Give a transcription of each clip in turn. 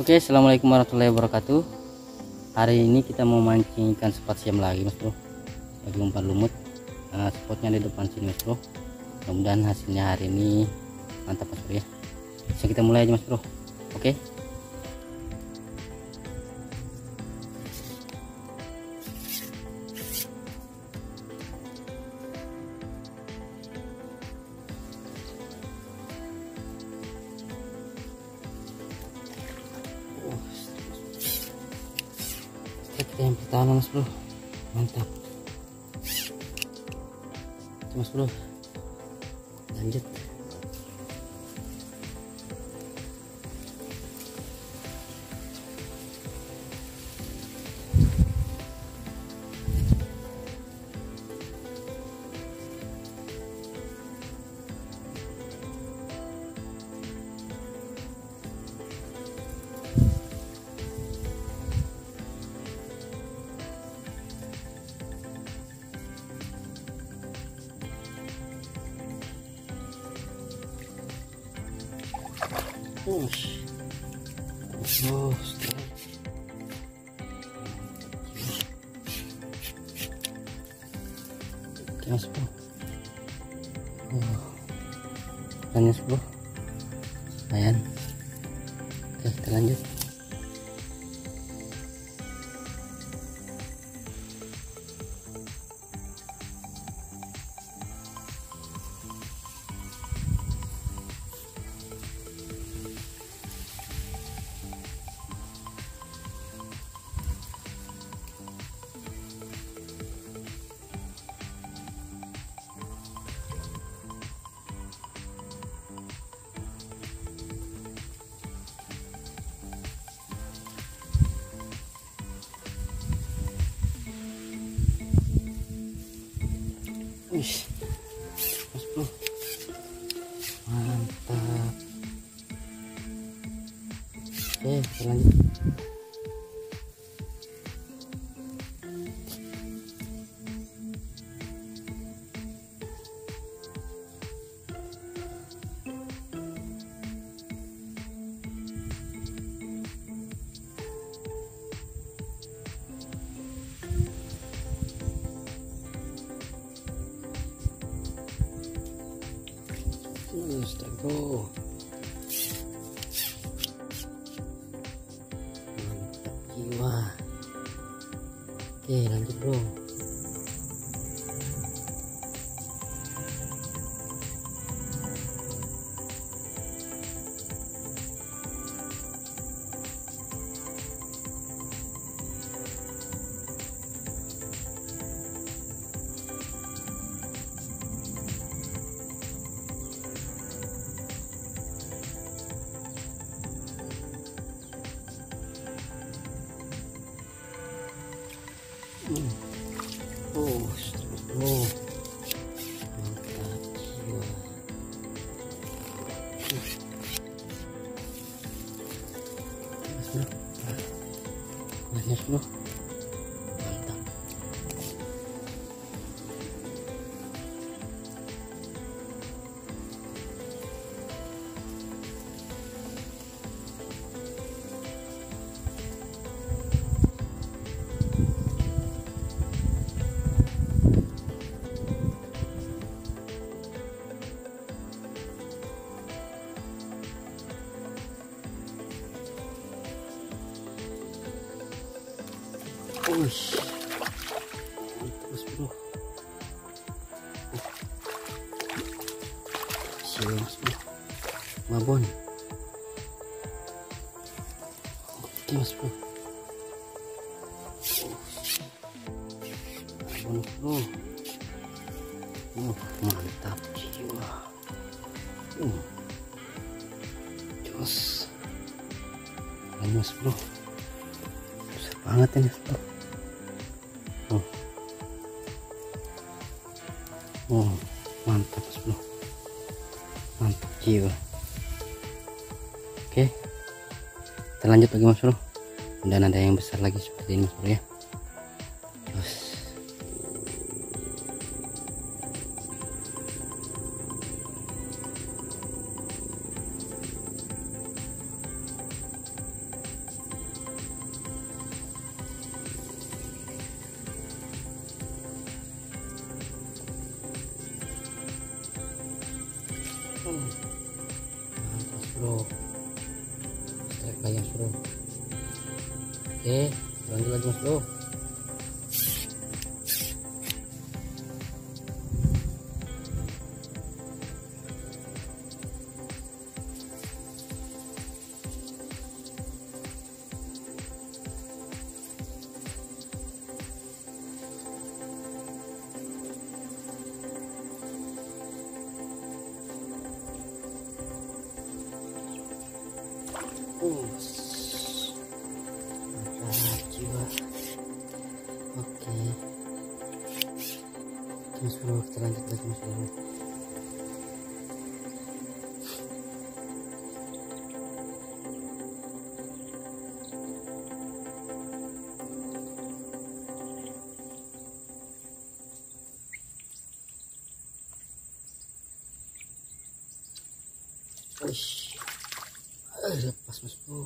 Oke, assalamualaikum warahmatullahi wabarakatuh. Hari ini kita mau mancing ikan sepat siam lagi, mas bro. Lagi umpan lumut. Spotnya di depan sini, mas bro. Mudah-mudahan hasilnya hari ini mantap, mas bro ya. Bisa kita mulai aja, mas bro. Oke. Kita yang pertama, mas bro, mantap. Mas bro, lanjut. Oke, mas bro. Mas bro, lumayan. Oke, kita lanjut. Mas bro, mantap. Oke, kita lanjut. Astaga, mantap jiwa. Oke, lanjut bro. Mantap jiwa. Mas bro, mantap. Terus bro, siap mas bro, babon. Oke mas bro, babon bro. Mantap jiwa. Jos, mas bro, besar banget ini mas bro. Mantap mas bro, mantap jiwa. Oke, kita lanjut lagi mas bro. Dan ada yang besar lagi seperti ini mas bro ya. Terus bro, strike lagi mas bro. Oke, lanjut lagi mas bro. Mantap jiwa. Oke mas bro, kita lanjut lagi mas bro. Lepas mas bro.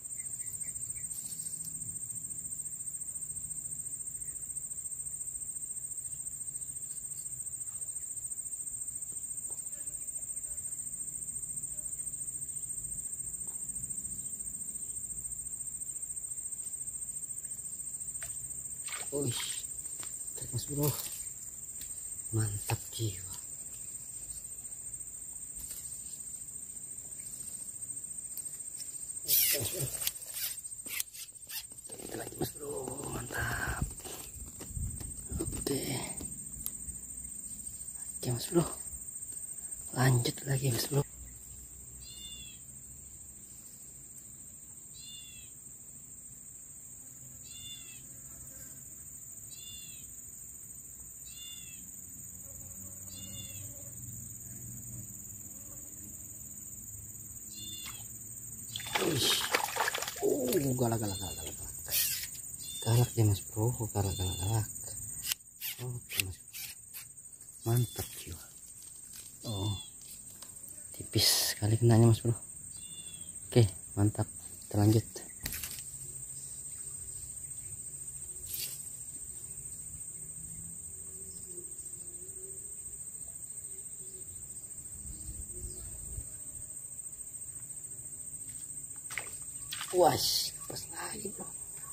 Tarik mas bro, mantap jiwa. Kita lagi mas bro, mantap. Oke mas bro, lanjut lagi mas bro. Galak ya mas bro, galak. Oke mas, mantap jiwa. Tipis sekali kenanya mas bro. Oke mantap, kita lanjut. Was, pas lagi bro.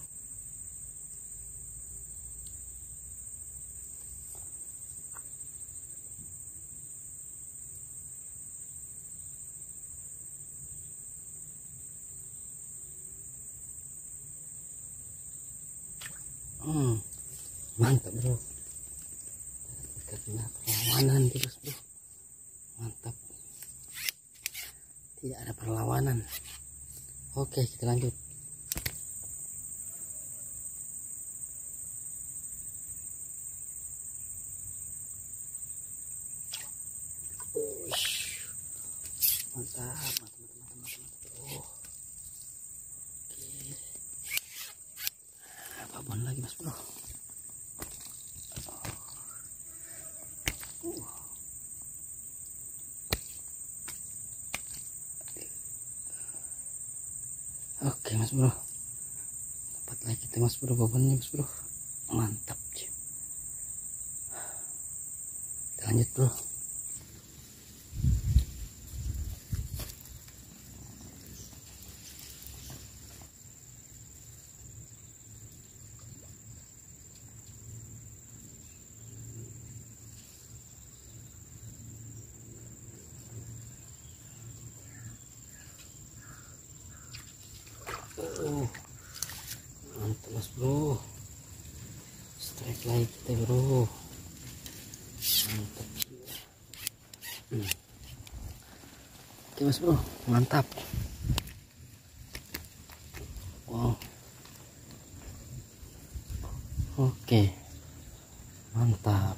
Mantap bro. Kena perlawanan terus bro. Mantap. Tidak ada perlawanan. Oke, kita lanjut. Mantap. Oke. Babon lagi mas bro. Oke mas bro, dapat lagi kita mas bro, babonnya mas bro, mantap. Kita lanjut bro. Mantap mas bro, strike lagi kita bro, mantap. Oke mas bro, mantap. Wow. Oke mantap.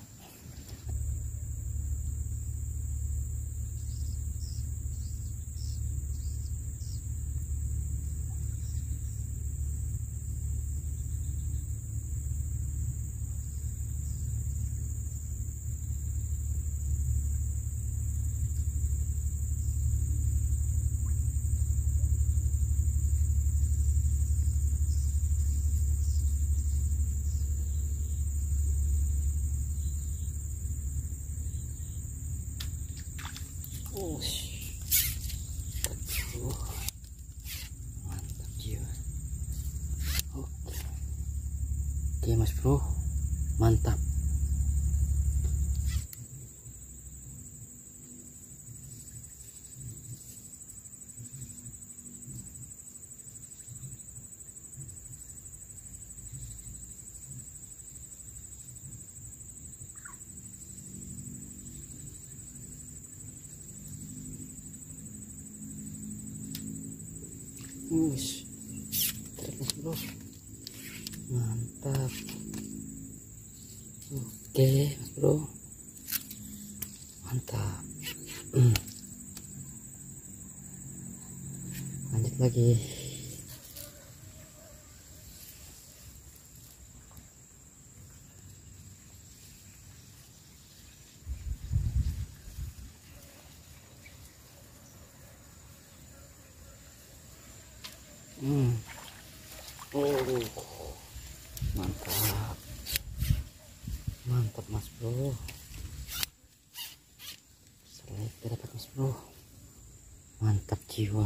mas bro, mantap. Terus mas bro, mantap. Oke mas bro, mantap. Lanjut lagi. Mantap, mantap mas bro. Selektif dapat mas bro, mantap jiwa.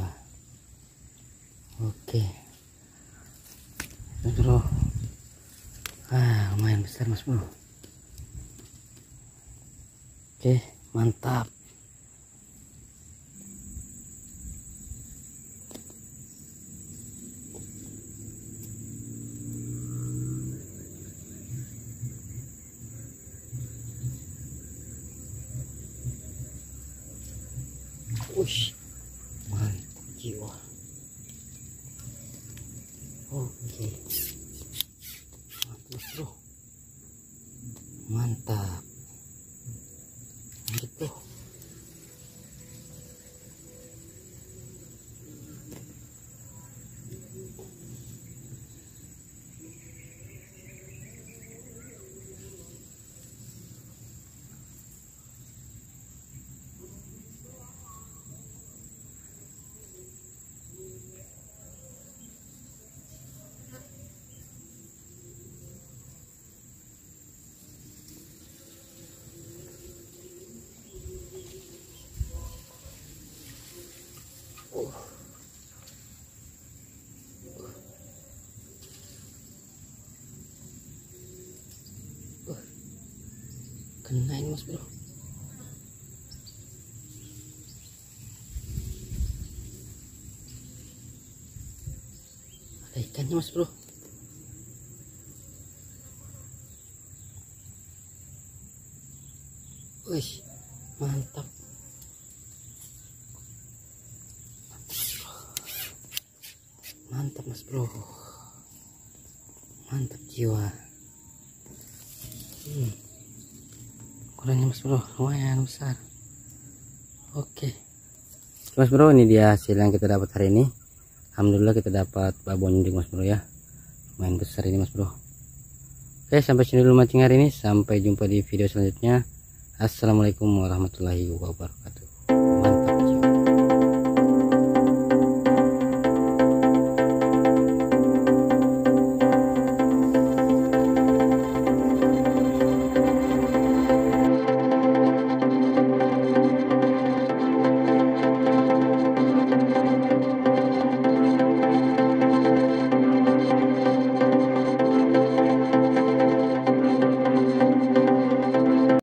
Oke mas bro, lumayan besar mas bro. Oke, mantap. Ush, mantap jiwa. Oke, mantap bro, mantap. Lanjut bro. Kena ini mas bro. Ada ikannya mas bro. Wih, mantap. Mantap mas bro, mantap jiwa. Ukurannya mas bro lumayan besar. Oke mas bro, ini dia hasil yang kita dapat hari ini. Alhamdulillah kita dapat babon nyunding mas bro ya, lumayan besar ini mas bro. Oke, sampai sini dulu mancing hari ini. Sampai jumpa di video selanjutnya. Assalamualaikum warahmatullahi wabarakatuh.